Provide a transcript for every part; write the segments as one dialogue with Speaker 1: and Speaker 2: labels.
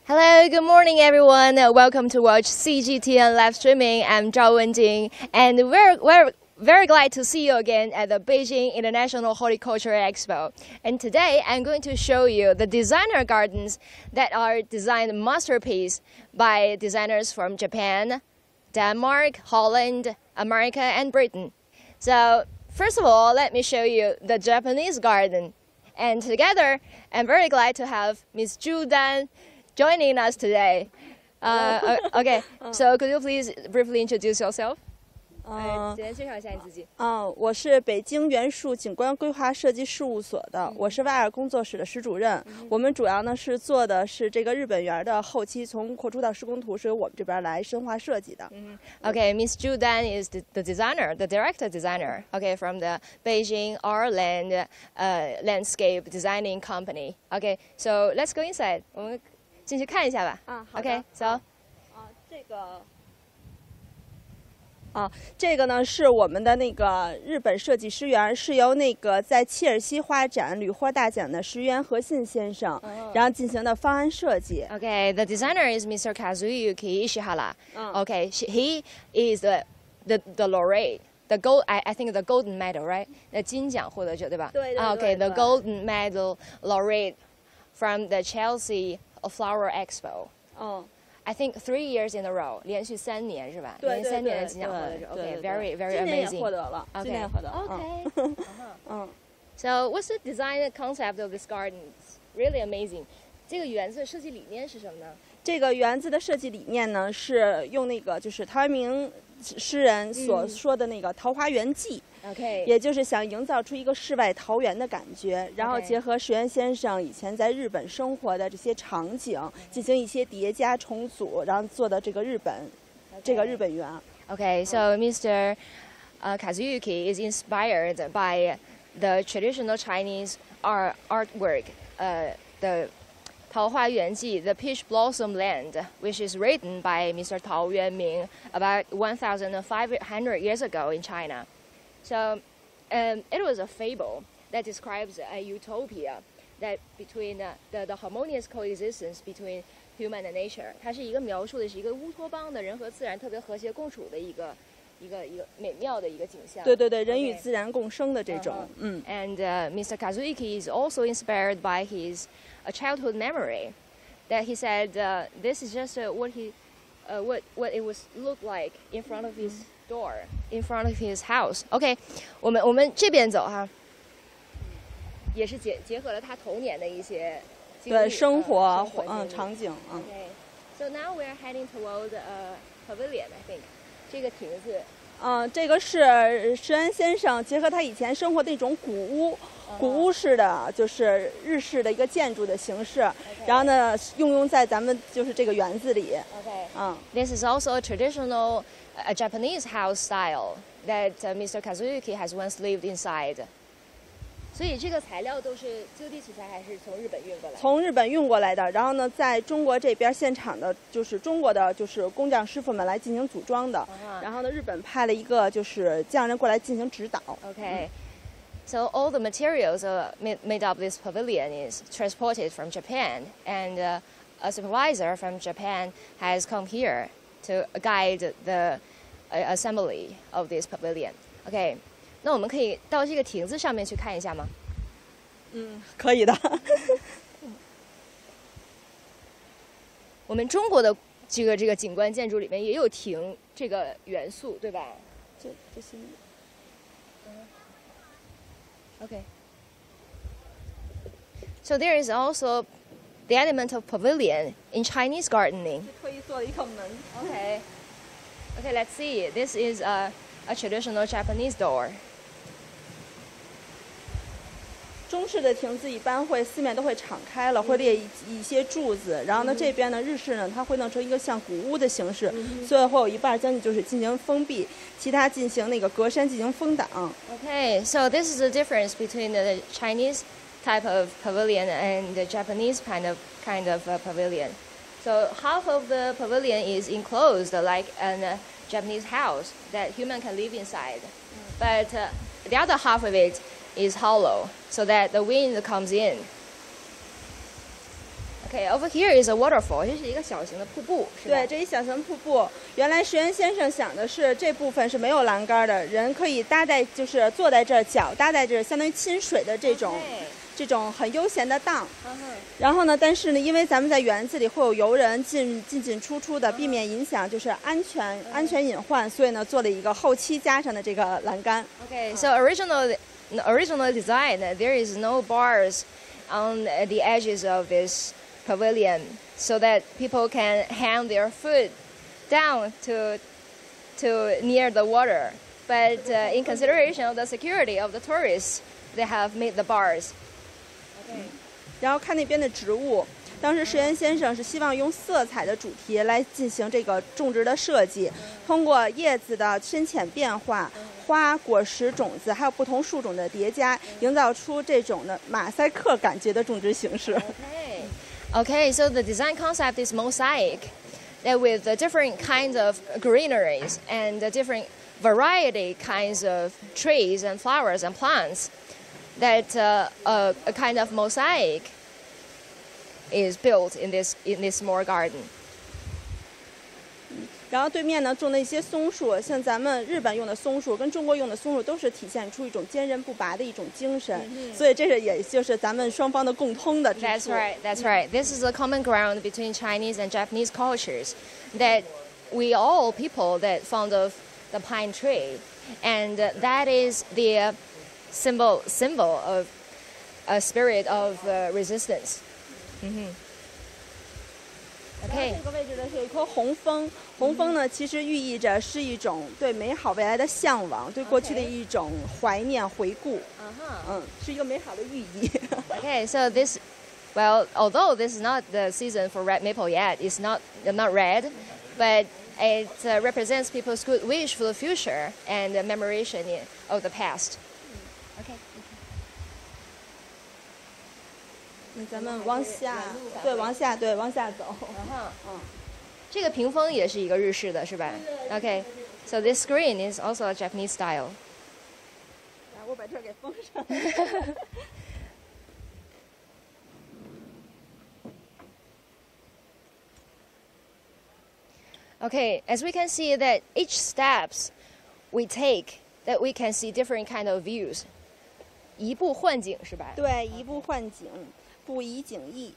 Speaker 1: Hello, good morning, everyone. Welcome to watch CGTN live streaming. I'm Zhao Wenjing, and we're very glad to see you again at the Beijing International Horticultural Expo. And today, I'm going to show you the designer gardens that are designed masterpiece by designers from Japan, Denmark, Holland, America, and Britain. So, first of all, let me show you the Japanese garden. And together, I'm very glad to have Miss Zhu Dan joining us today. Okay, so could you please briefly introduce yourself? 简单介绍一下你自己。
Speaker 2: 我是北京原树景观规划设计事务所的，我是外尔工作室的室主任。我们主要呢是做的是这个日本园的后期，从扩出到施工图是由我们这边来深化设计的。
Speaker 1: Okay, Miss Zhu Dan is the designer, the director designer. Okay, from the Beijing Fairyland landscape designing company. Okay, so let's go inside. 我们进去看一下吧。
Speaker 2: 好的。
Speaker 1: Okay, so.
Speaker 2: 这个呢是我们的那个日本设计师园，是由那个在切尔西画展屡获大奖的石原和信先生，然后进行的方案设计。
Speaker 1: Okay, the designer is Mr. Kazuyuki Ishihara. Okay, he is the laureate. The gold, I think the golden medal, right? 那金奖获得者，对吧？
Speaker 2: 对。
Speaker 1: Okay, the golden medal laureate from the Chelsea Flower Expo. I think 3 years in a row, 连续3年是吧？连续3年的金奖获得者。Okay, very amazing.
Speaker 2: 今年也获得了，今年获得。
Speaker 1: Okay. So what's the design concept of this garden? It's really amazing. 这个园子的设计理念是什么呢？
Speaker 2: 这个园子的设计理念呢，是用那个就是陶渊明诗人所说的那个桃花源记。
Speaker 1: Okay.
Speaker 2: 也就是想营造出一个世外桃源的感觉，然后结合石原先生以前在日本生活的这些场景，进行一些叠加重组，然后做的这个日本园。
Speaker 1: Okay, so Mr. Kazuyuki is inspired by the traditional Chinese artwork, the 桃花源记, the Peach Blossom Land, which is written by Mr. Tao Yuanming about 1,500 years ago in China. So it was a fable that describes a utopia that between the harmonious coexistence between human and nature. 它是一个描述的是一个乌托邦的人和自然特别和谐共处的一个美妙的一个景象。
Speaker 2: 对，人与自然共生的这种。
Speaker 1: And Mr. Kazuyuki is also inspired by his childhood memory, that he said this is just what it was look like in front of his door, in front of his house. Okay, 我们这边走哈，也是结合了他童年的一些
Speaker 2: 对生活场景。
Speaker 1: Okay, so now we are heading toward a pavilion, I think. 这个亭子。
Speaker 2: 这个是石原先生结合他以前生活的那种古屋式的，就是日式的一个建筑的形式，然后呢应用在咱们就是这个园子里。
Speaker 1: Okay. This is also a traditional Japanese house style that Mr. Kazuyuki has once lived inside. 所以这个材料都是就地取材，还是从日本运过来？
Speaker 2: 从日本运过来的，然后呢，在中国这边现场的，就是中国的就是工匠师傅们来进行组装的。然后呢，日本派了一个就是匠人过来进行指导。
Speaker 1: Okay. So all the materials made up this pavilion is transported from Japan, and a supervisor from Japan has come here to guide the assembly of this pavilion. Okay. 那我们可以到这个亭子上面去看一下吗？
Speaker 2: 可以的。
Speaker 1: 我们中国的这个景观建筑里面也有亭这个元素，对吧？
Speaker 2: 这些。
Speaker 1: Okay. So there is also the element of pavilion in Chinese gardening.
Speaker 2: 特意做了一个门。
Speaker 1: Okay. Okay, let's see. This is a traditional Japanese door.
Speaker 2: 中式的亭子一般会四面都会敞开了，会列一些柱子，然后呢这边呢日式呢它会弄成一个像古屋的形式，所以会有一半将近就是进行封闭，其他进行那个隔山进行封挡。
Speaker 1: Okay, so this is the difference between the Chinese type of pavilion and the Japanese kind of pavilion. So half of the pavilion is enclosed like a Japanese house that human can live inside, but the other half of it is hollow, so that the wind comes in. Okay, over here is a waterfall. 这是一个小型的瀑布，是吧？
Speaker 2: 对，这一小型瀑布，原来石原先生想的是这部分是没有栏杆的，人可以搭在，就是坐在这儿，脚搭在这儿，相当于亲水的这种。这种很悠闲的荡，然后呢，但是呢，因为咱们在园子里会有游人进出的，避免影响就是安全隐患，所以呢，做了一个后期加上的这个栏杆。
Speaker 1: Okay, so original design, there is no bars on the edges of this pavilion, so that people can hang their foot down to near the water. But in consideration of the security of the tourists, they have made the bars.
Speaker 2: 然后看那边的植物，当时石原先生是希望用色彩的主题来进行这个种植的设计，通过叶子的深浅变化、花、果实、种子，还有不同树种的叠加，营造出这种的马赛克感觉的种植形式。
Speaker 1: Okay, so the design concept is mosaic, that with the different kinds of greeneries and the different variety kinds of trees and flowers and plants. That a kind of mosaic is built in this small garden.
Speaker 2: 然后对面呢种的一些松树，像咱们日本用的松树跟中国用的松树都是体现出一种坚韧不拔的一种精神，所以这是也就是咱们双方的共通的之处。
Speaker 1: That's right. That's right. This is a common ground between Chinese and Japanese cultures, that we all people that fond of the pine tree, and that is the symbol of a spirit of resistance. Okay.
Speaker 2: 这个位置呢是有一棵红枫，红枫呢其实寓意着是一种对美好未来的向往，对过去的一种怀念回顾。是一个美好的寓意。
Speaker 1: Okay, so this, well, although this is not the season for red maple yet, it's not red, but it represents people's good wish for the future and the commemoration of the past. Okay.
Speaker 2: 那咱们往下，往下走。
Speaker 1: 这个屏风也是一个日式的，是吧？ Okay, so this screen is also a Japanese style.
Speaker 2: 我把这给封上。
Speaker 1: Okay, as we can see that each steps we take, that we can see different kind of views. 移步换景是吧？
Speaker 2: 对，移步换景，不移景易。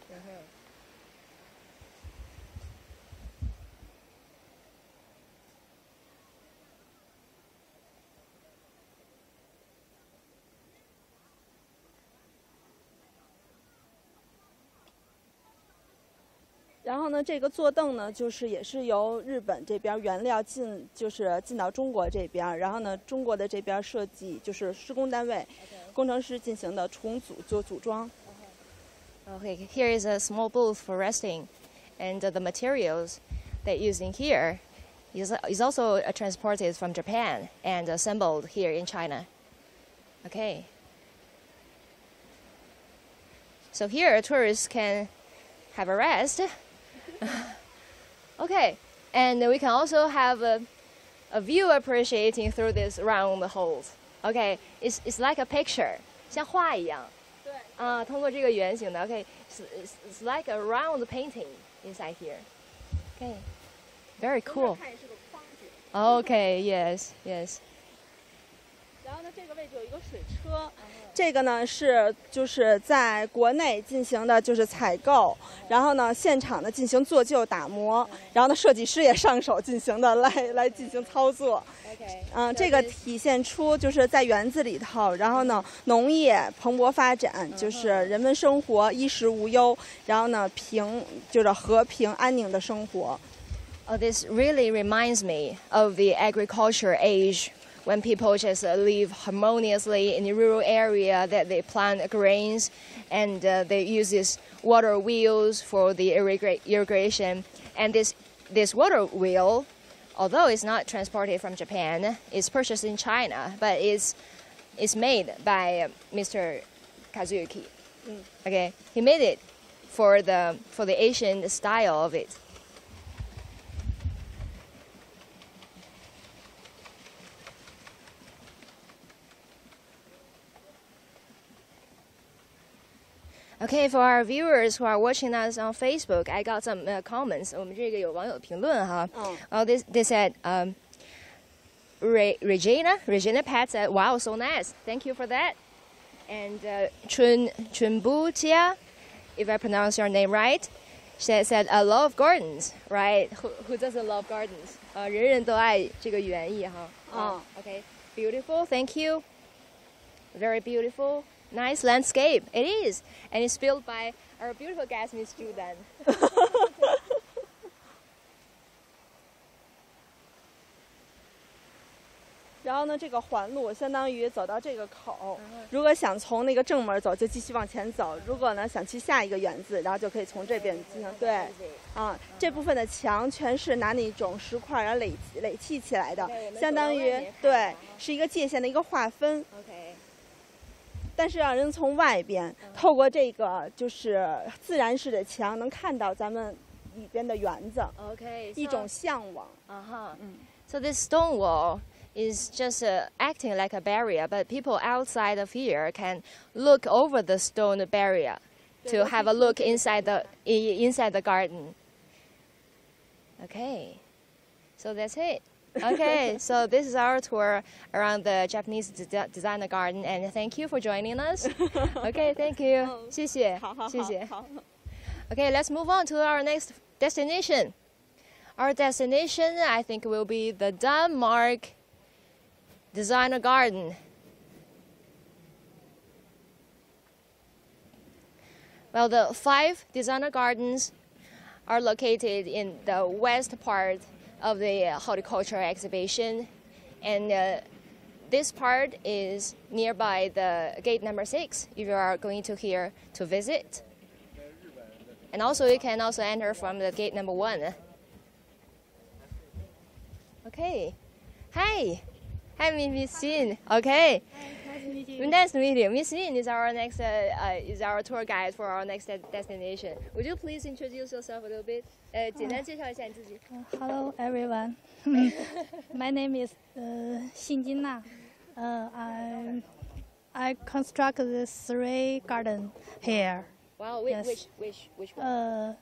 Speaker 2: 然后呢，这个坐凳呢，就是也是由日本这边原料进到中国这边，然后呢，中国的这边设计就是施工单位、工程师进行的重组装。
Speaker 1: Okay, here is a small booth for resting, and the materials that used in here is also transported from Japan and assembled here in China. Okay. So here tourists can have a rest. Okay, and we can also have a view appreciating through these round holes. Okay, it's like a picture, 像画一样。对。通过这个圆形的 ，Okay, it's like a round painting inside here. Okay, very cool. Okay, yes.
Speaker 2: 然后呢，这个位置有一个水车，这个呢就是在国内进行的就是采购，然后呢现场的进行做旧打磨，然后呢设计师也上手进行的来进行操作。这个体现出就是在园子里头，然后呢农业蓬勃发展，就是人们生活衣食无忧，然后呢就是和平安宁的生活。
Speaker 1: Oh, this really reminds me of the agriculture age, when people just live harmoniously in the rural area, that they plant grains and they use these water wheels for the irrigation. And this water wheel, although it's not transported from Japan, is purchased in China, but it's made by Mr. Kazuyuki. Okay, he made it for the Asian style of it. Okay, for our viewers who are watching us on Facebook, I got some comments. 我们这个有网友评论哈。They said, Regina Pat said, "Wow, so nice. Thank you for that." And Chunbu Jia, if I pronounce your name right, she said, "I love gardens." Right? Who doesn't love gardens? 人人都爱这个园艺哈。Okay, beautiful. Thank you. Very beautiful. Nice landscape. It is, and it's built by our beautiful guest, Miss Zhu Dan.
Speaker 2: 然后呢，这个环路相当于走到这个口，如果想从那个正门走，就继续往前走；如果呢想去下一个园子，然后就可以从这边进行。对，这部分的墙全是拿那种石块然后垒砌起来的，相当于对是一个界限的一个划分。但是让人从外边透过这个就是自然式的墙，能看到咱们里边的园子。一种向往。
Speaker 1: So this stone wall is just acting like a barrier, but people outside of here can look over the stone barrier to have a look inside the garden. Okay, so that's it. Okay, so this is our tour around the Japanese designer garden, and thank you for joining us. Okay, thank you. 谢谢，谢谢。Okay, let's move on to our next destination. Our destination, I think, will be the Denmark Designer Garden. Well, the 5 designer gardens are located in the west part of the horticultural exhibition, and this part is nearby the gate number 6 if you are going to here to visit. And also you can also enter from the gate number 1. Okay. Hi, Miss Xin. Okay. Nice to meet you. Miss Xin is our next is our tour guide for our next destination. Would you please introduce yourself a little bit? 简单介绍一下你自己。
Speaker 3: Hello everyone. My name is Xin Jinna. I construct the 3 garden here.
Speaker 1: Wow,
Speaker 3: yes.
Speaker 1: which one?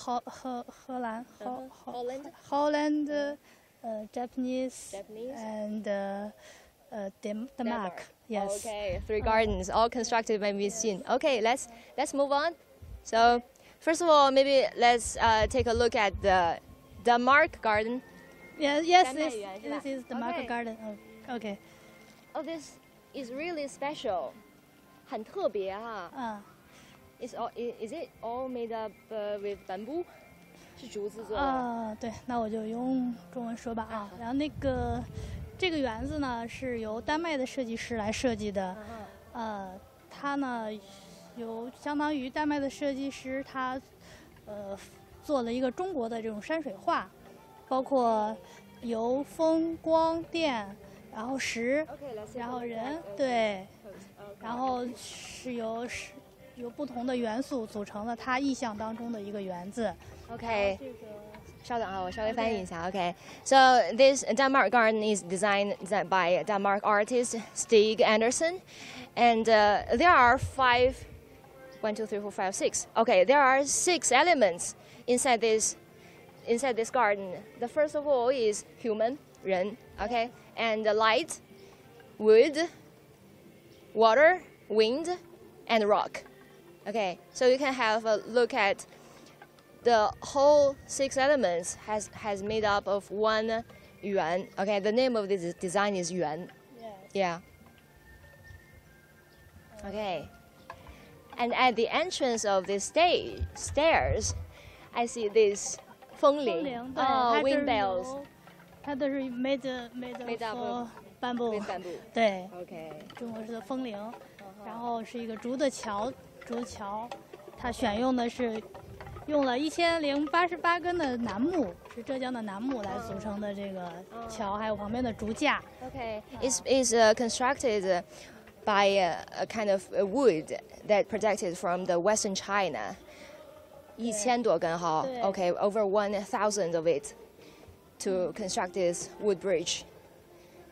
Speaker 3: Holland, Japanese, and Denmark. Yes.
Speaker 1: Okay, 3 gardens, all constructed by Miss Xin. Okay, let's move on. So, first of all, maybe let's take a look at the Denmark garden.
Speaker 3: Yes, this is the Denmark garden. Oh, okay.
Speaker 1: Oh, this is really special. 很特别哈。Is it all made up with bamboo? 是竹子做的。
Speaker 3: 对，那我就用中文说吧啊。然后这个园子呢是由丹麦的设计师来设计的，他呢有相当于丹麦的设计师，他做了一个中国的这种山水画，包括由风、光、电，然后石，然后人，对，然后是由不同的元素组成了他意象当中的一个园子。
Speaker 1: OK。稍等啊，我稍微翻译一下。Okay, so this Denmark garden is designed by Denmark artist Stig Andersen, and there are 6. Okay, there are 6 elements inside this garden. The first of all is human, 人. Okay, and the light, wood, water, wind, and rock. Okay, so you can have a look at the whole 6 elements has made up of 1 yuan. Okay, the name of this design is yuan. Yeah. Okay. And at the entrance of the stairs, I see this 风铃. Oh, wind bells.
Speaker 3: 它都是 made up of bamboo. 对。
Speaker 1: Okay.
Speaker 3: 中国式的风铃，然后是一个竹子桥，它选用的是。用了1088根的楠木，是浙江的楠木来组成的这个桥，还有旁边的竹架。
Speaker 1: Okay, it's constructed by a kind of wood that protected from the Western China. 1000多根哈 ，Okay, over 1000 of it to construct this wood bridge.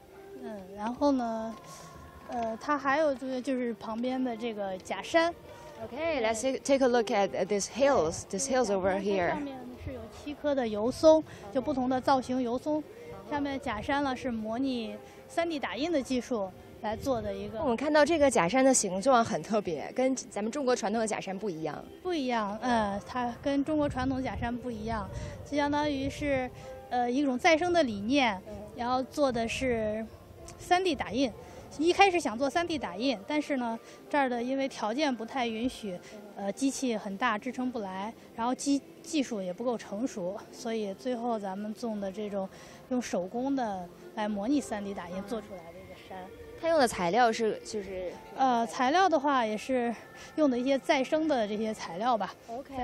Speaker 3: 然后呢，它还有就是旁边的这个假山。
Speaker 1: Okay, let's take a look at these hills. These hills over here.
Speaker 3: 上面是有7棵的油松，就不同的造型油松。下面假山呢是模拟3D 打印的技术来做的一个。
Speaker 1: 我们看到这个假山的形状很特别，跟咱们中国传统的假山不一样。
Speaker 3: 不一样，它跟中国传统假山不一样，就相当于是一种再生的理念，然后做的是3D 打印。一开始想做3D 打印，但是呢，这儿的因为条件不太允许，机器很大支撑不来，然后技术也不够成熟，所以最后咱们种的这种用手工的来模拟3D 打印做出来的一个山。
Speaker 1: 它用的材料就是
Speaker 3: 材料的话也是用的一些再生的这些材料吧。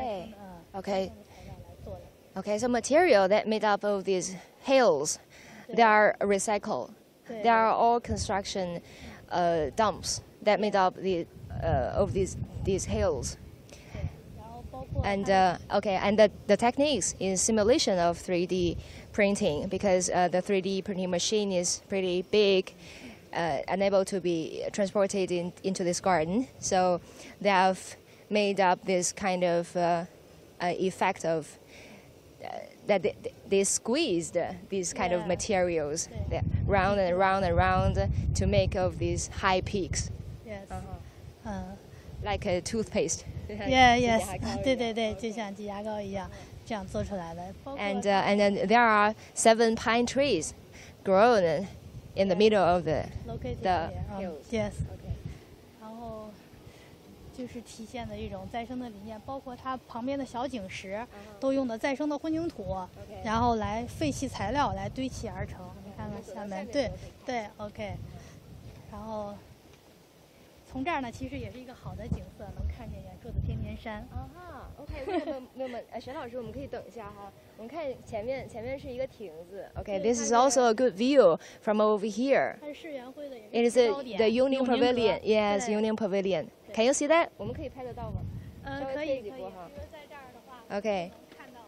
Speaker 1: Okay, so material that made up of these hills, they are recycled. They are all construction dumps that made up of these hills. And the techniques is simulation of 3D printing because the 3D printing machine is pretty big, unable to be transported into this garden. So they have made up this kind of effect of that they squeezed these kind of materials round and round and round to make of these high peaks.
Speaker 3: Yes.
Speaker 1: Like a toothpaste.
Speaker 3: Yes. 对，就像挤牙膏一样，这样做出来的。
Speaker 1: And then there are 7 pine trees grown in the middle of the hills.
Speaker 3: Yes. 然后就是体现的一种再生的理念，包括它旁边的小景石都用的再生的混凝土，然后来废弃材料来堆砌而成。你看看下面，对 ，OK。然后从这儿呢，其实也是一个好的景色，能看见远处的天天山。
Speaker 1: OK， 没有，沈老师，我们可以等一下哈。我们看前面是一个亭子。Okay, this is also a good view from over here.
Speaker 3: 它是世园会的，也
Speaker 1: It is
Speaker 3: 是高点。
Speaker 1: the Union Pavilion. Yes,
Speaker 3: 对
Speaker 1: Union Pavilion. Can you see that? 我们可以拍得到吗？
Speaker 3: 可以。比如在这儿的话
Speaker 1: Okay.
Speaker 3: 看到。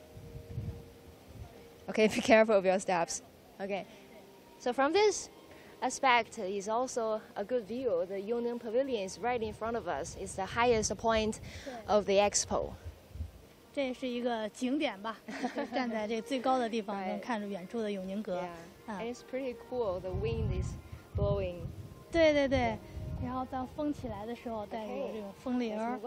Speaker 1: Okay, be careful of your steps. Okay. So from this aspect is also a good view. The Union Pavilion is right in front of us. It's the highest point of the expo.
Speaker 3: 这是一个景点吧，站在这最高的地方能看着远处的永宁阁。
Speaker 1: And it's pretty cool. The wind is blowing.
Speaker 3: 对，然后当风起来的时候，带着这种风铃儿，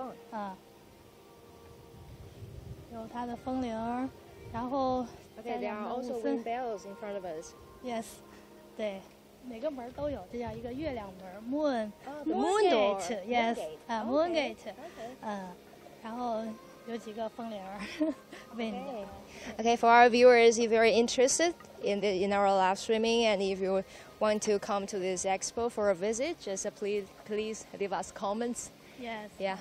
Speaker 3: 有它的风铃儿，然后
Speaker 1: Okay, there are also wind bells in front of us.
Speaker 3: Yes, 对，每个门都有，这叫一个月亮门
Speaker 1: moon door.
Speaker 3: Yes, moon gate. 然后有几个风铃儿。
Speaker 1: Okay, for our viewers, if you're interested in our live streaming and if you want to come to this expo for a visit, just please leave us comments.
Speaker 3: Yes.
Speaker 1: Yeah.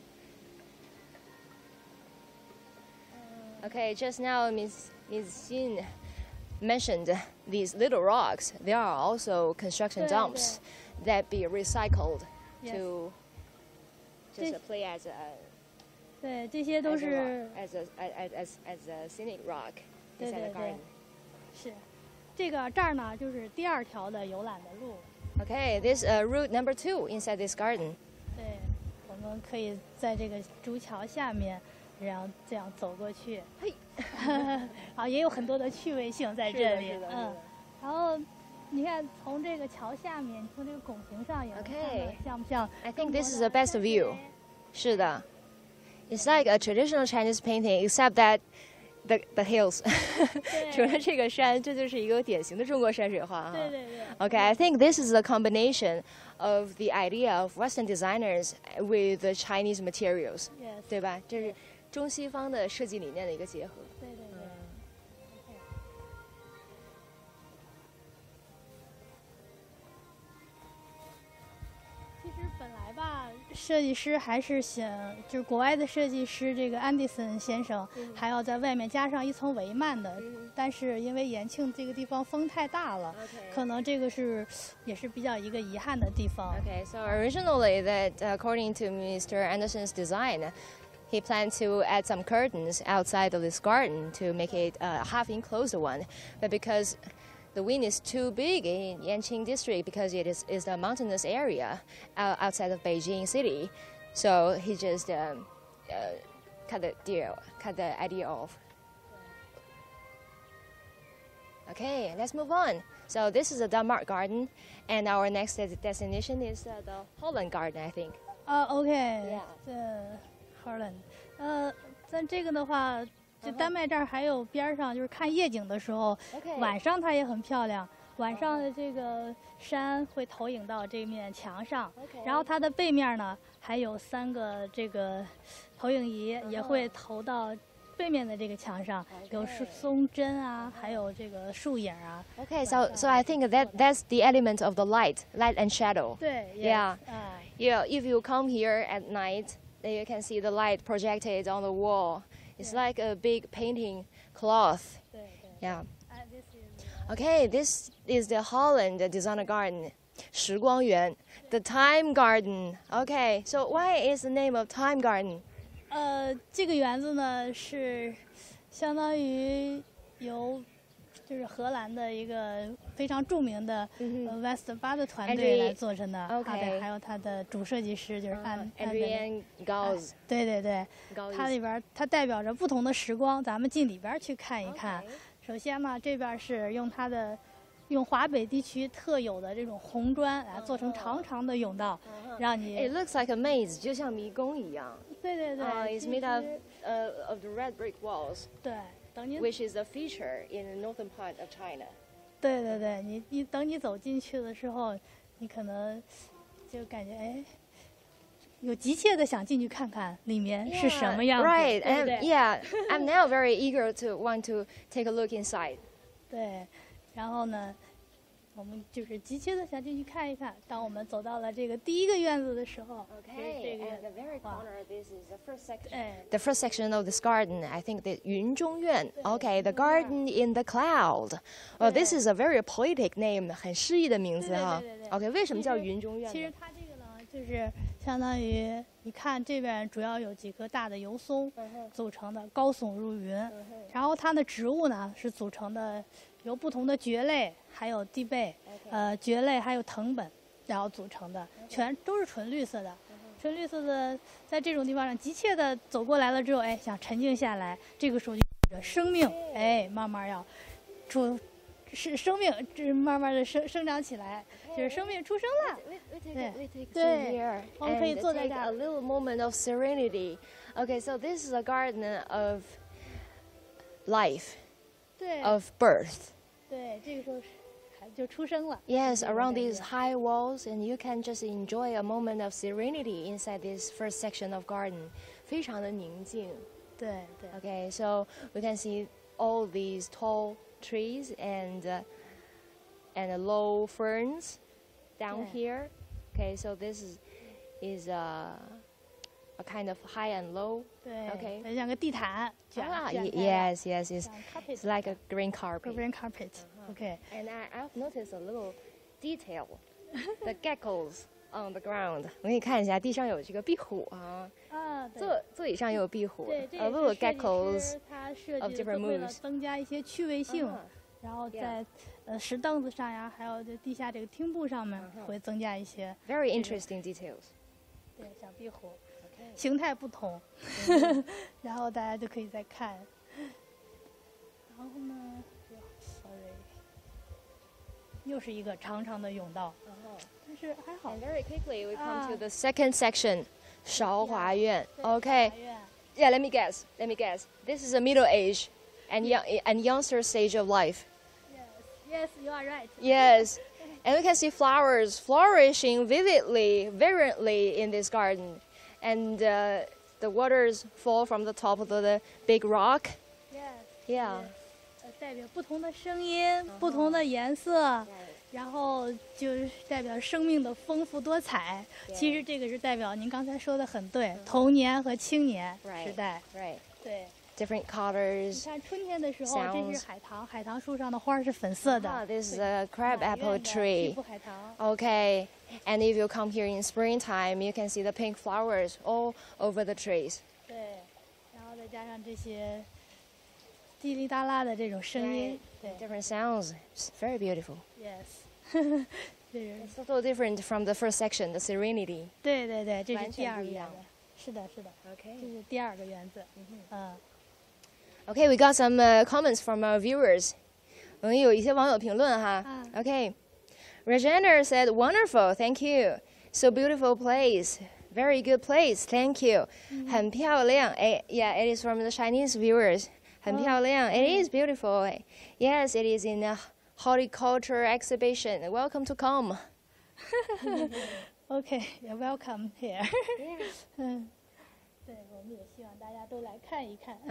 Speaker 1: Okay, just now Ms. Xin mentioned these little rocks. They are also construction dumps that be recycled to just play as a
Speaker 3: 对，这些都是
Speaker 1: as a scenic rock inside the garden.
Speaker 3: 是，这儿呢就是第2条的游览的路。
Speaker 1: Okay, this route number 2 inside this garden.
Speaker 3: 对，我们可以在这个竹桥下面，然后这样走过去。嘿，也有很多的趣味性在这里。然后你看从这个桥下面，从这个拱形上也能看到像不像
Speaker 1: I think this is the best view. 是的。It's like a traditional Chinese painting, except that the hills. 除了这个山，这就是一个典型的中国山水画哈。
Speaker 3: 对。
Speaker 1: Okay, I think this is the combination of the idea of Western designers with the Chinese materials.
Speaker 3: Yes.
Speaker 1: 对吧？这是中西方的设计理念的一个结合。
Speaker 3: 对。其实本来吧，设计师还是想，就是国外的设计师，这个安迪森先生还要在外面加上一层帷幔的，但是因为延庆这个地方风太大了，可能这个也是比较一个遗憾的地方。
Speaker 1: Okay, so originally that according to Mr. Anderson's design, he planned to add some curtains outside of this garden to make it a half enclosed one, but because the wind is too big in Yanqing district because it is a mountainous area outside of Beijing city. So he just cut the idea off. Okay, let's move on. So this is the Denmark garden, and our next destination is the Holland garden, I think.
Speaker 3: OK， Holland， 咱这个的话，就丹麦这儿还有边上，就是看夜景的时候，晚上它也很漂亮。晚上的这个山会投影到这面墙上，然后它的背面呢还有3个这个投影仪，也会投到背面的这个墙上，有松针啊，还有这个树影啊。
Speaker 1: Okay, so I think that's the element of the light and shadow.
Speaker 3: 对
Speaker 1: ，Yeah. Yeah, if you come here at night, then you can see the light projected on the wall. It's like a big painting cloth. Yeah. Okay, this is the Holland designer garden, 时光园, the Time Garden. Okay, so why is the name of Time Garden?
Speaker 3: 这个园子呢是相当于由就是荷兰的一个非常著名的West 巴的团队来做成的，还有他的主设计师就是
Speaker 2: Adrian Gauss。
Speaker 3: 对，它里边它代表着不同的时光，咱们进里边去看一看。首先呢，这边是用华北地区特有的这种红砖来做成长长的甬道，让你。
Speaker 1: It looks like a maze， 就像迷宫一样。
Speaker 3: 对。
Speaker 1: It's made of the red brick walls.
Speaker 3: 对，等您。
Speaker 1: Which is a feature in the northern part of China.
Speaker 3: 对，你等你走进去的时候，你可能就感觉有急切的想进去看看里面是什么样子。
Speaker 1: Right, I'm now very eager to want to take a look inside.
Speaker 3: 对，然后呢，我们就是急切的想进去看一看。当我们走到了这个第一个院子的时候
Speaker 1: ，Okay, at the very corner, this is the first section. The first section of this garden, I think, the 云中院. Okay, the garden in the cloud. Well, this is a very poetic name, 很诗意的名字哈。Okay, 为什么叫云中院？
Speaker 3: 其实它这个呢，就是相当于你看这边主要有几棵大的油松组成的，高耸入云。然后它的植物呢是组成的。由不同的蕨类，还有地贝，蕨类还有藤本，然后组成的，全都是纯绿色的。纯绿色的，在这种地方上急切的走过来了之后，想沉静下来，这个时候就生命，慢慢要生命，慢慢的生长起来，就是生命出生了。对，我们可以坐在这儿。
Speaker 1: A little moment of serenity. Okay, so this is a garden of life. Of birth.
Speaker 3: 对，这个时候就出生了。
Speaker 1: Yes, around these high walls, and you can just enjoy a moment of serenity inside this first section of garden. 非常的宁静。
Speaker 3: 对。
Speaker 1: Okay, so we can see all these tall trees and low ferns down here. Okay, so this is a kind of high and low.
Speaker 3: 对
Speaker 1: ，Okay.
Speaker 3: 像个地毯。
Speaker 1: Yes. It's like a green carpet.
Speaker 3: Green carpet. Okay.
Speaker 1: And I've noticed a little detail. The geckos on the ground. 我给你看一下，地上有这个壁虎啊。座椅上也有壁虎。
Speaker 3: 对，这
Speaker 1: little geckos
Speaker 3: 它设计的为了增加一些趣味性，然后在石凳子上呀，还有地下这个厅布上面会增加一些。
Speaker 1: Very interesting details.
Speaker 3: 对，小壁虎。形态不同，然后大家就可以再看。然后呢 ，sorry， 又是一个长长的甬道，但是还好。
Speaker 1: And very quickly we come to the second section, 韶华院. Okay. Yeah, let me guess. This is a middle age and youngster stage of life.
Speaker 3: Yes, you are right.
Speaker 1: Yes. And we can see flowers flourishing vibrantly in this garden. And the waters fall from the top of the big rock. Yeah.
Speaker 3: 代表不同的声音、不同的颜色，然后就是代表生命的丰富多彩。其实这个是代表您刚才说的很对，童年和青年时代。对。
Speaker 1: Different colors.
Speaker 3: 你看春天的时候，这是海棠，海棠树上的花是粉色的。
Speaker 1: This is a crabapple tree. Okay. And if you come here in springtime, you can see the pink flowers all over the trees.
Speaker 3: 对，然后再加上这些滴哩哒啦的这种声音，
Speaker 1: 对 ，different sounds. It's very beautiful.
Speaker 3: Yes.
Speaker 1: It's totally different from the first section, the serenity.
Speaker 3: 对对对，这是第二个园子。是的，是的。
Speaker 1: Okay.
Speaker 3: 这是第二个园子。
Speaker 1: Okay, we got some comments from our viewers. 我们有一些网友评论哈。Okay. Regina said, "Wonderful, thank you. So beautiful place, very good place, thank you." 很漂亮。Yeah, it is from the Chinese viewers. 很漂亮。It is beautiful. Yes, it is in a horticultural exhibition. Welcome to come.
Speaker 3: Okay, you're welcome here. 对，我们也希望大家都来看一看。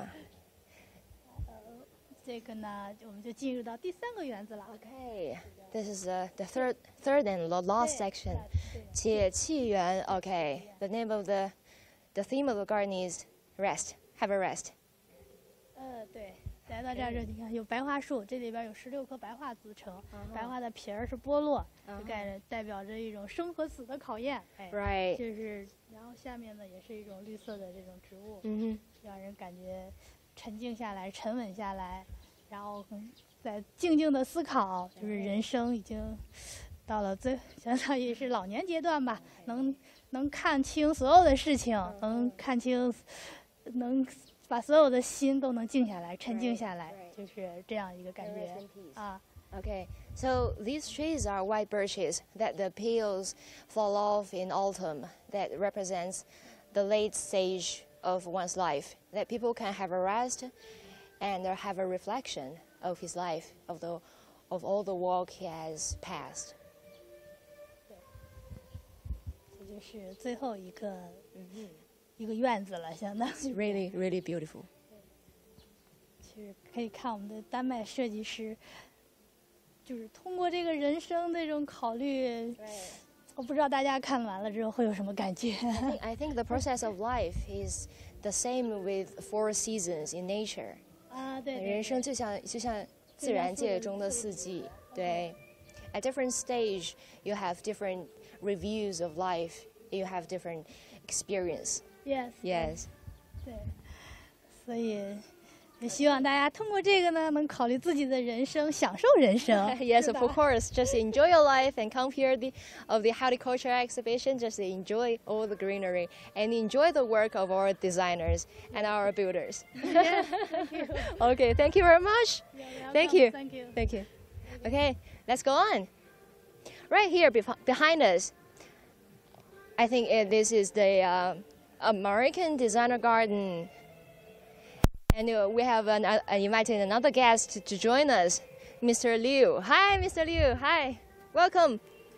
Speaker 3: 这个呢，我们就进入到第三个园子了。
Speaker 1: Okay, this is the third and the last section. 解气园。Okay, the name of the theme of the garden is rest. Have a rest.
Speaker 3: 对，来到这儿就你看有白桦树，这里边有16棵白桦组成，白桦的皮儿是剥落，就代表着一种生和死的考验。
Speaker 1: Right.
Speaker 3: 就是，然后下面呢也是一种绿色的这种植物，让人感觉沉静下来、沉稳下来，然后在静静的思考，就是人生已经到了相当于是老年阶段吧，能看清所有的事情，能看清，能把所有的心都能静下来、沉静下来，就是这样一个感觉啊。
Speaker 1: Okay, so these trees are white birches that the petals fall off in autumn. That represents the late stage of one's life. That people can have a rest and have a reflection of his life, of all the walk he has passed.
Speaker 3: 这就是最后一个院子了，相当于。
Speaker 1: It's really, really beautiful.
Speaker 3: 其实可以看我们的丹麦设计师，就是通过这个人生这种考虑，我不知道大家看完了之后会有什么感觉。
Speaker 1: I think the process of life is the same with 4 seasons in nature.
Speaker 3: 对。
Speaker 1: 人生就像自然界中的4季，对。At different stage, you have different reviews of life. You have different experience.
Speaker 3: Yes. 对，所以也希望大家通过这个呢，能考虑自己的人生，享受人生。
Speaker 1: Yes, of course. Just enjoy your life and come here of the horticultural exhibition. Just enjoy all the greenery and enjoy the work of our designers and our builders.
Speaker 3: Yes, thank you.
Speaker 1: Okay, thank you very much. Thank you.
Speaker 3: Thank you.
Speaker 1: Thank you. Okay, let's go on. Right here behind us, I think this is the American designer garden. And we have invited another guest to join us, Mr. Liu. Hi, Mr. Liu. Hi, welcome.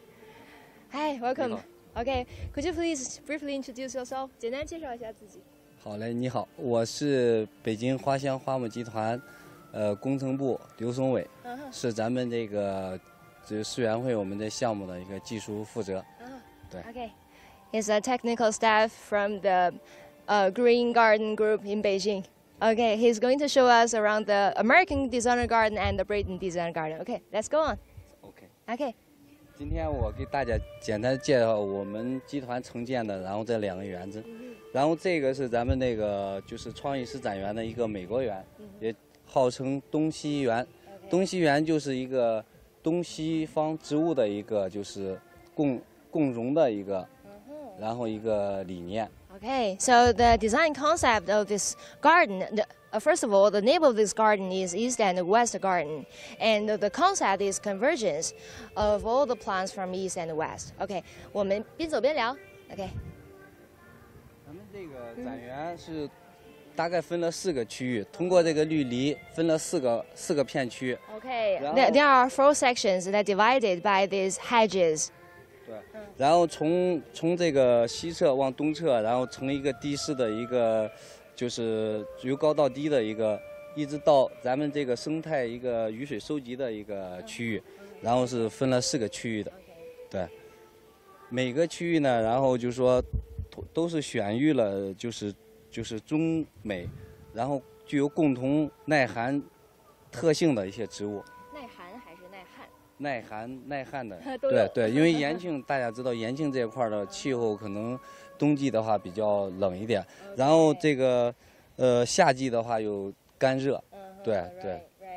Speaker 1: Hi, welcome. Okay, could you please briefly introduce yourself? 简单介绍一下自己。
Speaker 4: 好嘞，你好，我是北京花香花木集团，工程部刘松伟，是咱们这个世园会我们的项目的一个技术负责。对。
Speaker 1: Okay, he's a technical staff from the Green Garden Group in Beijing. Okay, he's going to show us around the American designer garden and the Britain designer garden. Okay, let's go on. Okay.
Speaker 4: 今天我给大家简单介绍我们集团承建的，然后这2个园子，然后这个是咱们那个就是创意施展园的一个美国园，也号称东西园。东西园就是一个东西方植物的一个就是共融的一个，然后一个理念。
Speaker 1: Okay, so the design concept of this garden, first of all, the name of this garden is East and West Garden, and the concept is convergence of all the plants from East and West. Okay, 我们边走边聊。Okay.
Speaker 4: 咱们这个展园是大概分了4个区域，通过这个绿篱分了4个片区。
Speaker 1: Okay, there are 4 sections that are divided by these hedges.
Speaker 4: 对，然后从这个西侧往东侧，然后成一个地势的一个，就是由高到低的一个，一直到咱们这个生态一个雨水收集的一个区域，然后是分了4个区域的，对，每个区域呢，然后就是说都是选育了就是中美，然后具有共同耐寒特性的一些植物。
Speaker 1: 耐寒还是耐旱？
Speaker 4: 耐旱的，对，因为延庆大家知道，延庆这块的气候可能冬季的话比较冷一点，然后这个夏季的话有干热，对。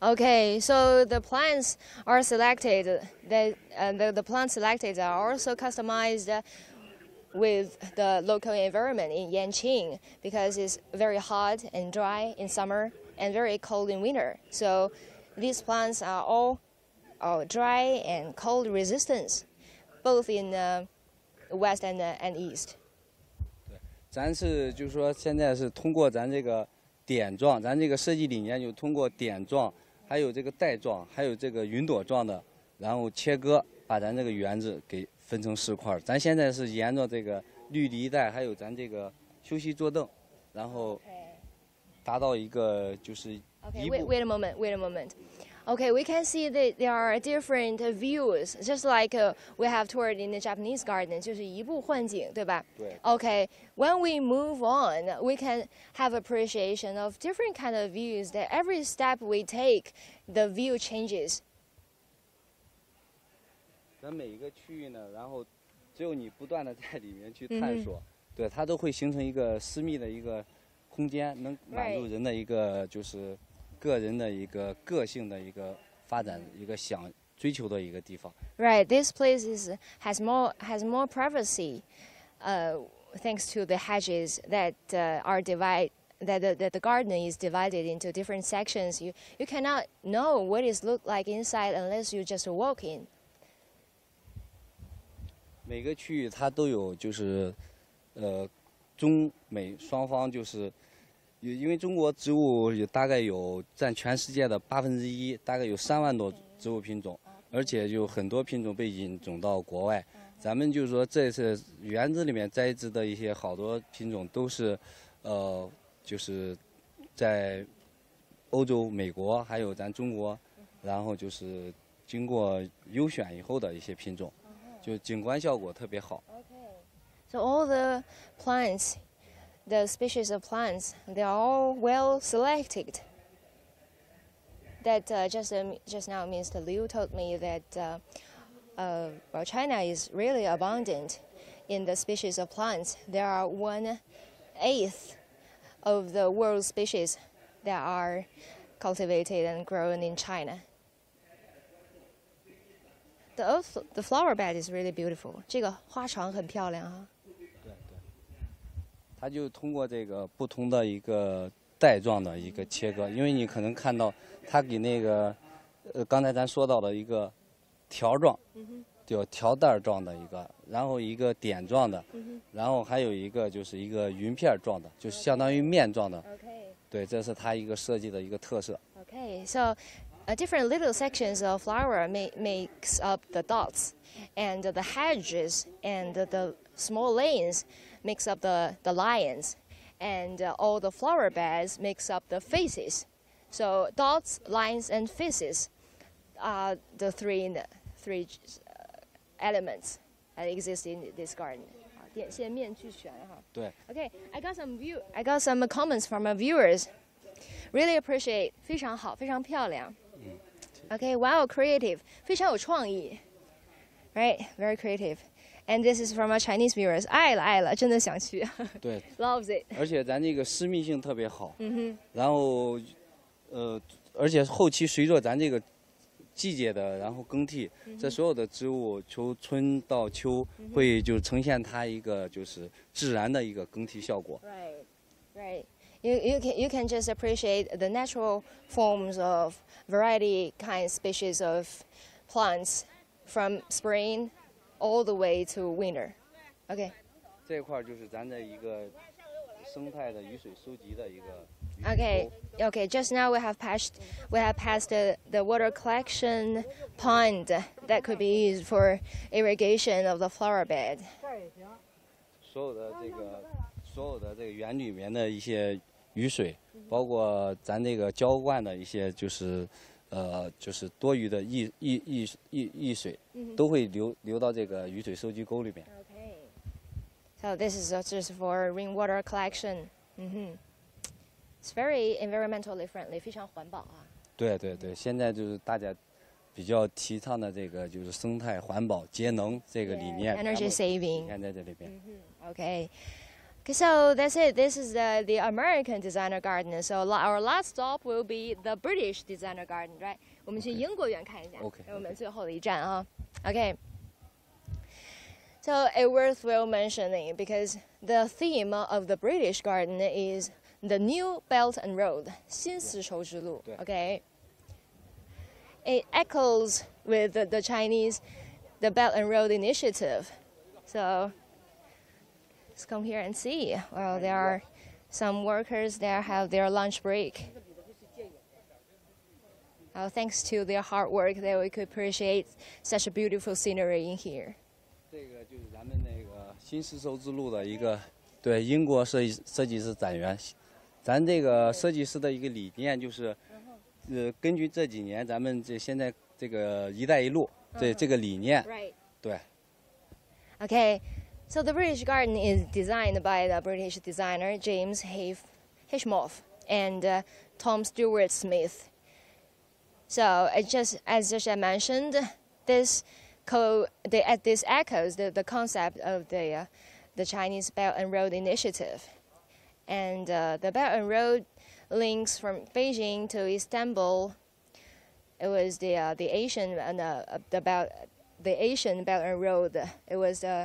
Speaker 1: Okay, so the plants are selected. The plants selected are also customized with the local environment in Wenjing because it's very hot and dry in summer and very cold in winter. So these plants are all dry and cold resistance, both in west and east.
Speaker 4: 对，咱是就是说现在是通过咱这个点状，咱这个设计理念就通过点状。 还有这个带状，还有这个云朵状的，然后切割，把咱这个园子给分成4块。咱现在是沿着这个绿篱带，还有咱这个休息坐凳，然后达到一个就是一步。
Speaker 1: Okay, wait a moment. Okay, we can see that there are different views, just like we have toured in the Japanese garden, 就是移步换景，对吧？
Speaker 4: 对。
Speaker 1: Okay, when we move on, we can have appreciation of different kind of views. That every step we take, the view changes.
Speaker 4: 咱每一个区域呢，然后只有你不断的在里面去探索，对它都会形成一个私密的一个空间，能满足人的一个就是。 个人的一个个性的一个发展，一个想追求的一个地方。
Speaker 1: Right, this place has more privacy, thanks to the hedges that are divided. That the garden is divided into different sections. You cannot know what it looks like inside unless you just walk in.
Speaker 4: 每个区域它都有就是中美双方就是。 因为中国植物大概有占全世界的1/8，大概有3万多植物品种，而且有很多品种被引种到国外。咱们就是说，这次园子里面栽植的一些好多品种都是，就是在欧洲、美国还有咱中国，然后就是经过优选以后的一些品种，就景观效果特别好。
Speaker 1: So all the plants. The species of plants, they are all well selected. That just now Mr. Liu told me that well, China is really abundant in the species of plants. There are 1/8 of the world species that are cultivated and grown in China. The flower bed is really beautiful. 这个花床很漂亮啊。
Speaker 4: 它就通过这个不同的一个带状的一个切割，因为你可能看到它给那个刚才咱说到的一个条状，就条带状的一个，然后一个点状的，然后还有一个就是一个云片状的，就是相当于面状的。对，这是它一个设计的一个特色。
Speaker 1: Okay, so different little sections of flower makes up the dots, and the hedges and the small lanes. Makes up the lines, and all the flower beds makes up the faces. So dots, lines, and faces are the three elements that exist in this garden. 点线面俱全哈。
Speaker 4: 对。
Speaker 1: Okay, I got some comments from our viewers. Really appreciate, 非常好，非常漂亮。Okay, wow, creative, 非常有创意。Right, very creative. And this is from our Chinese viewers. 爱了，真的想去。
Speaker 4: 对
Speaker 1: ，loves it。
Speaker 4: 而且咱这个私密性特别好。然后，而且后期随着咱这个季节的然后更替，这所有的植物从春到秋会就呈现它一个就是自然的一个更替效果。
Speaker 1: Right. You can just appreciate the natural forms of variety kind species of plants from spring. All the way to winter. Okay.
Speaker 4: 这块就是咱的一个生态的雨水收集的一个。
Speaker 1: Okay. Just now we have passed the water collection pond that could be used for irrigation of the flower bed.
Speaker 4: 所有的这个园里面的一些雨水，包括咱这个浇灌的一些就是多余的溢水，都会流到这个雨水收集沟里面。
Speaker 1: Okay. So this is just for rainwater collection. It's very environmentally friendly, 非常环保啊。
Speaker 4: 对，现在就是大家比较提倡的这个就是生态环保节能这个理念。
Speaker 1: Energy saving.
Speaker 4: 你看在这里边。
Speaker 1: Okay. Okay, so that's it. This is the American designer garden. So our last stop will be the British designer garden, right? 我们去英国园看一下。
Speaker 4: OK。
Speaker 1: 我们最后的一站啊。Okay. So it worthwhile mentioning because the theme of the British garden is the New Belt and Road, 新丝绸之路。Okay. It echoes with the Chinese, the Belt and Road Initiative. So let's come here and see. Well, there are some workers there have their lunch break. Thanks to their hard work, that we could appreciate such a beautiful scenery in here.
Speaker 4: 这个就是咱们那个新丝绸之路的一个对英国设计师展园。咱这个设计师的一个理念就是，根据这几年咱们现在这个“一带一路”这个理念，对。
Speaker 1: Okay, so the British Garden is designed by the British designer James Hishmoff and Tom Stewart Smith. So as I mentioned, this echoes the concept of the Chinese Belt and Road Initiative, and the Belt and Road links from Beijing to Istanbul. It was the Asian and the Asian Belt and Road. It was a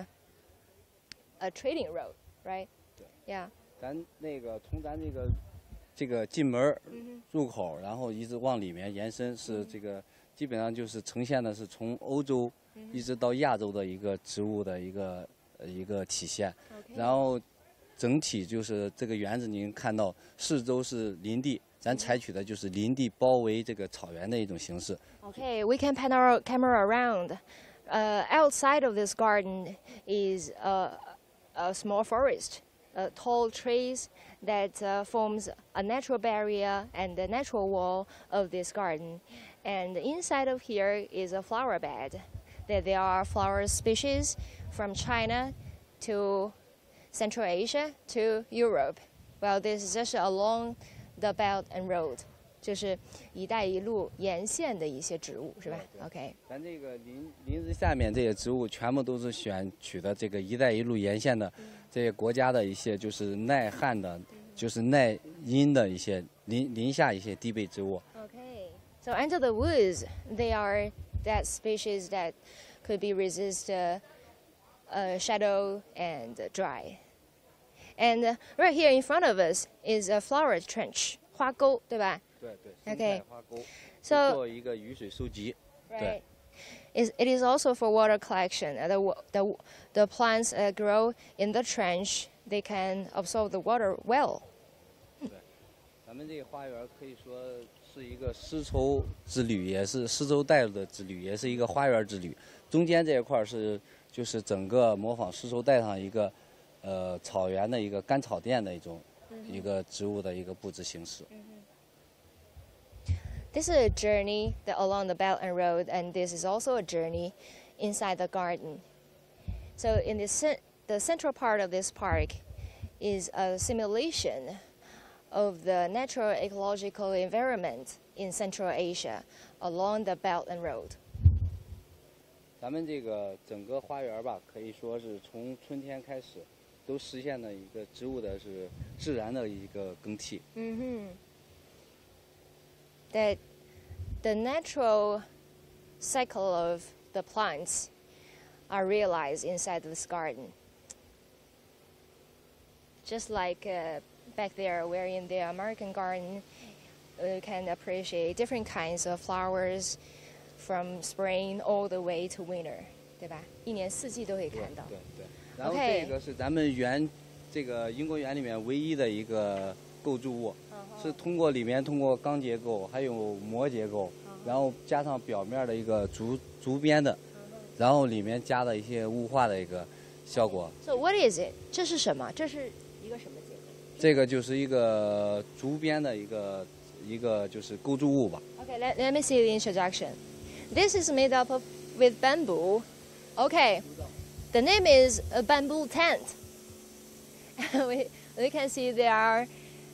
Speaker 1: trading road, right? Yeah.
Speaker 4: 咱那个从咱这个进门入口，然后一直往里面延伸，是这个基本上就是呈现的是从欧洲一直到亚洲的一个植物的一个体现。然后整体就是这个园子，您看到四周是林地，咱采取的就是林地包围这个草原的一种形式。
Speaker 1: Okay, we can pan our camera around. Outside of this garden is a small forest, tall trees that forms a natural barrier and the natural wall of this garden. And inside of here is a flower bed. That there are flower species from China to Central Asia to Europe. Well, this is just along the Belt and Road. 就是一带一路沿线的一些植物，是吧 ？OK。
Speaker 4: 咱这个林子下面这些植物全部都是选取的这个一带一路沿线的这些国家的一些就是耐旱的，就是耐阴的一些林下一些低背植物。
Speaker 1: Okay. So under the woods, they are that species that could be resist shadow and dry. And right here in front of us is a flower trench, 花沟，对吧？
Speaker 4: 对，生态花沟，
Speaker 1: So
Speaker 4: 做一个雨水收集。
Speaker 1: right. It is also for water collection. The plants grow in the trench. They can absorb the water well.
Speaker 4: 对，咱们这个花园可以说是一个丝绸之旅，也是丝绸带的之旅，也是一个花园之旅。中间这一块就是整个模仿丝绸带上一个草原的一个干草甸的一个植物的一个布置形式。
Speaker 1: This is a journey along the Belt and Road, and this is also a journey inside the garden. So in the central part of this park is a simulation of the natural ecological environment in Central Asia along the Belt and Road.
Speaker 4: 咱们这个整个花园吧，可以说是从春天开始，都实现了一个植物的是自然的一个更替。
Speaker 1: That the natural cycle of the plants are realized inside this garden. Just like back there, where in the American garden, you can appreciate different kinds of flowers from spring all the way to winter, 对吧？一年四季都可以看到。
Speaker 4: 对。然后这个是咱们这个英国园里面唯一的一个构筑物，是通过钢结构，还有膜结构，然后加上表面的一个竹编的，然后里面加了一些雾化的一个效果。
Speaker 1: So what is it？ 这是什么？这是一个什么结构？
Speaker 4: 这个就是一个竹编的一个就是构筑物吧。
Speaker 1: Okay, let me see the introduction. This is made up with bamboo. Okay, the name is a bamboo tent. we can see there are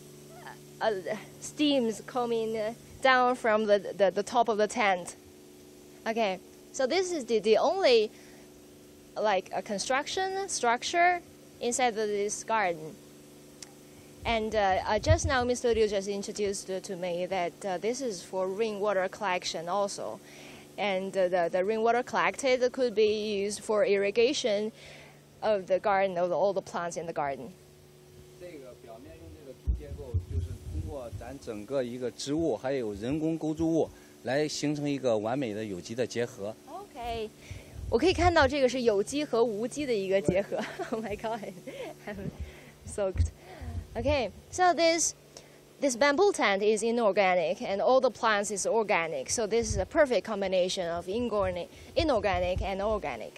Speaker 1: steams coming down from the top of the tent. Okay, so this is the only like a construction structure inside of this garden. And just now, Mr. Liu just introduced to me that this is for rainwater collection also. And the rainwater collected could be used for irrigation of the garden, of all the plants in the garden.
Speaker 4: 这个表面用这个拼结构，就是通过咱整个一个植物还有人工构筑物来形成一个完美的有机的结合。
Speaker 1: OK， 我可以看到这个是有机和无机的一个结合。Oh my God, I'm soaked. Okay, so this bamboo tent is inorganic and all the plants is organic. So this is a perfect combination of inorganic and organic.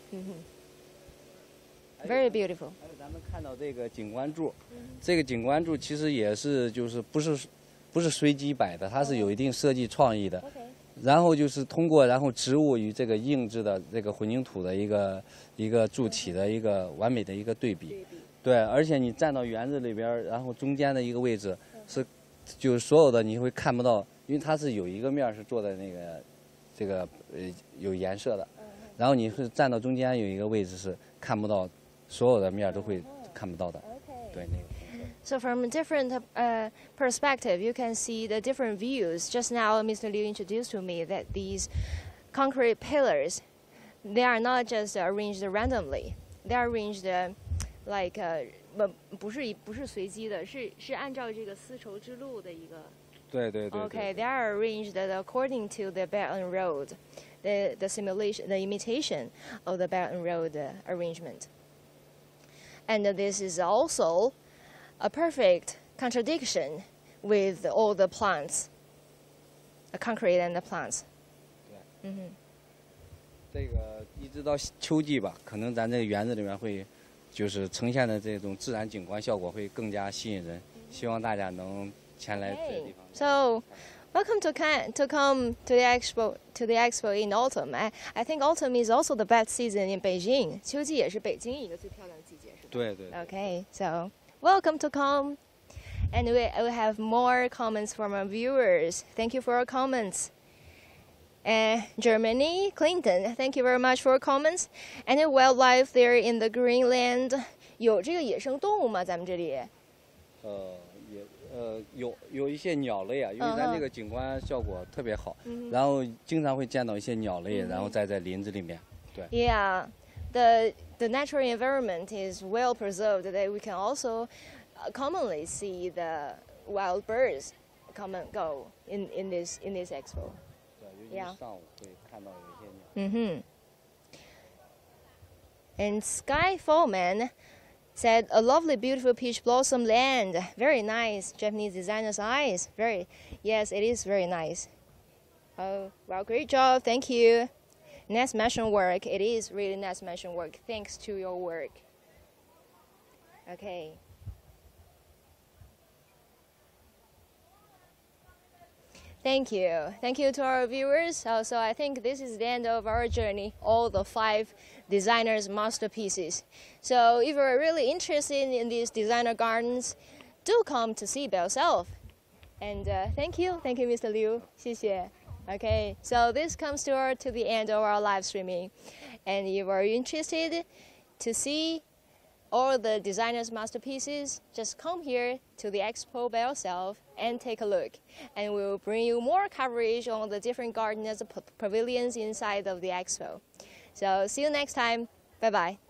Speaker 1: Very beautiful.
Speaker 4: 还有咱们看到这个景观柱，这个景观柱其实也是就是不是随机摆的，它是有一定设计创意的。然后就是通过植物与这个硬质的这个混凝土的一个柱体的一个完美的一个对比。对，而且你站到园子里边，然后中间的一个位置是，就是所有的你会看不到，因为它是有一个面是做的那个这个有颜色的，然后你是站到中间有一个位置是看不到。所有的面都会看不到的，对那个。
Speaker 1: So from a different perspective, you can see the different views. Just now, Mr. Liu introduced to me that these concrete pillars, they are not just arranged randomly. They are arranged like 不是随机的，是按照这个丝绸之路的一个。
Speaker 4: 对。
Speaker 1: Okay, they are arranged according to the Belt and Road, the simulation, the imitation of the Belt and Road arrangement. And this is also a perfect contradiction with all the plants, the concrete and the plants.
Speaker 4: 对。这个一直到秋季吧，可能咱这个园子里面会，就是呈现的这种自然景观效果会更加吸引人。希望大家能前来这个地方。
Speaker 1: So, welcome to come to the expo in autumn. I think autumn is also the best season in Beijing. 秋季也是北京一个最漂亮的季节。
Speaker 4: 对。
Speaker 1: Okay, so welcome to come, and we have more comments from our viewers. Thank you for your comments. Germany, Clinton, thank you very much for your comments. And the wildlife there in the Greenland. 有这个野生动物吗？咱们这里？
Speaker 4: 有一些鸟类啊，因为咱这个景观效果特别好，然后经常会见到一些鸟类，然后在林子里面。对。
Speaker 1: Yeah. The natural environment is well preserved that we can also commonly see the wild birds come and go in this expo.
Speaker 4: 对，尤其上午会看到有一些鸟。
Speaker 1: And Skyfallman said, "A lovely, beautiful peach blossom land. Very nice. Japanese designer's eyes. Yes, it is very nice. Oh, well, great job. Thank you. Nice mansion work. It is really nice mansion work. Thanks to your work." Okay. Thank you to our viewers. So I think this is the end of our journey, all the 5 designers' masterpieces. So if you're really interested in these designer gardens, do come to see by yourself. And thank you, Mr. Liu. 谢谢. Okay, so this comes to the end of our live streaming. And if you are interested to see all the designers' masterpieces, just come here to the expo by yourself and take a look. And we will bring you more coverage on the different gardens and pavilions inside of the expo. So see you next time. Bye-bye.